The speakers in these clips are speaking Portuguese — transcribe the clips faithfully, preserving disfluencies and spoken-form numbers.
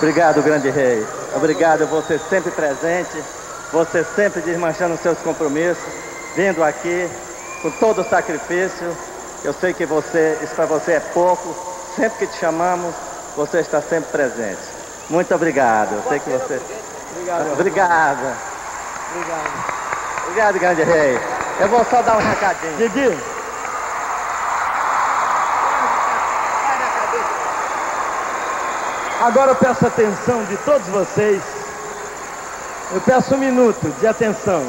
Obrigado, grande rei. Obrigado, você sempre presente, você sempre desmanchando seus compromissos, vindo aqui com todo o sacrifício. Eu sei que você, isso para você é pouco. Sempre que te chamamos, você está sempre presente. Muito obrigado. Eu sei que você... Obrigado. Obrigado. Obrigado. Obrigado, grande rei. Eu vou só dar um recadinho. Didi. Agora eu peço a atenção de todos vocês. Eu peço um minuto de atenção.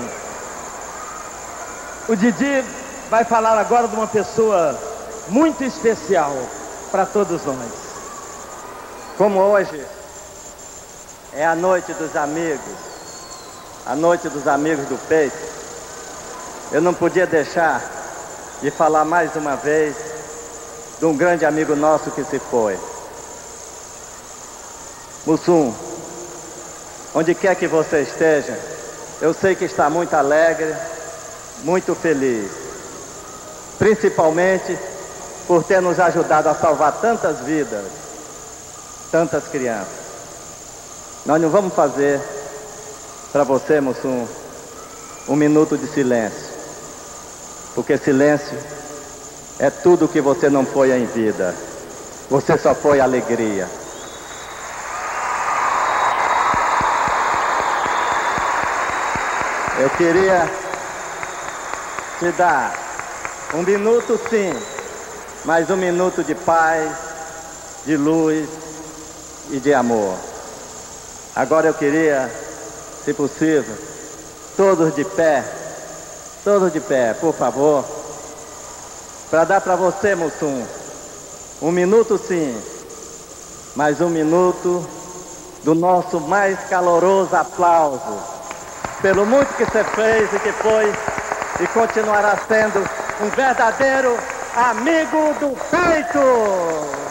O Didi vai falar agora de uma pessoa muito especial para todos nós. Como hoje é a noite dos amigos, a noite dos amigos do peito, eu não podia deixar de falar mais uma vez de um grande amigo nosso que se foi. Mussum, onde quer que você esteja, eu sei que está muito alegre, muito feliz, principalmente por ter nos ajudado a salvar tantas vidas, tantas crianças. Nós não vamos fazer para você, Mussum, um minuto de silêncio, porque silêncio é tudo que você não foi em vida, você só foi alegria. Eu queria te dar um minuto, sim, mas um minuto de paz, de luz e de amor. Agora eu queria, se possível, todos de pé, todos de pé, por favor, para dar para você, Mussum, um minuto, sim, mas um minuto do nosso mais caloroso aplauso pelo muito que você fez e que foi e continuará sendo um verdadeiro amigo do peito.